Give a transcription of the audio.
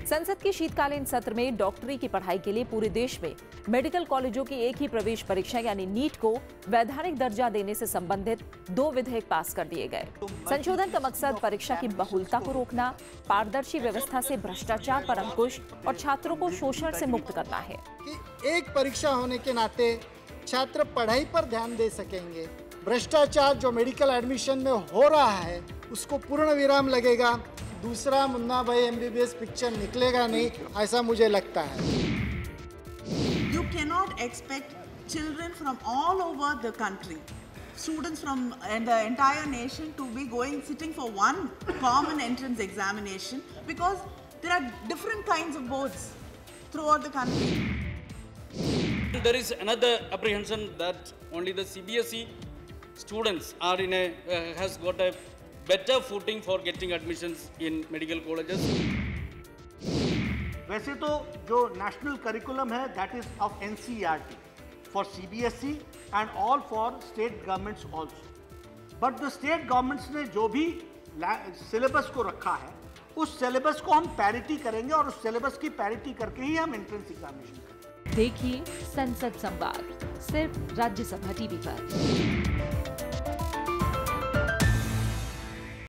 संसद के शीतकालीन सत्र में डॉक्टरी की पढ़ाई के लिए पूरे देश में मेडिकल कॉलेजों की एक ही प्रवेश परीक्षा यानी नीट को वैधानिक दर्जा देने से संबंधित 2 विधेयक पास कर दिए गए। संशोधन का मकसद परीक्षा की बहुलता को रोकना, पारदर्शी व्यवस्था से भ्रष्टाचार पर अंकुश और छात्रों को शोषण से मुक्त करना है। कि एक परीक्षा होने के नाते छात्र पढ़ाई पर ध्यान दे सकेंगे। भ्रष्टाचार जो मेडिकल एडमिशन में हो रहा है उसको पूर्ण विराम लगेगा। दूसरा मुन्ना भाई MBBS पिक्चर निकलेगा नहीं, ऐसा मुझे लगता है। You cannot expect children from all over the country, students from the entire nation to be sitting for one common entrance examination because there are different kinds of boards throughout the country. There is another apprehension that only the CBSE students are has got a better footing for getting admissions in medical colleges. वैसे तो जो national curriculum है that is of NCERT for CBSE and all for state governments also, but the state governments ने जो भी syllabus को रखा है उस सिलेबस को हम पैरिटी करेंगे और उस सिलेबस की पैरिटी करके ही हम एंट्रेंस एग्जामिनेशन करेंगे। देखिए संसद संवाद सिर्फ राज्यसभा टीवी पर।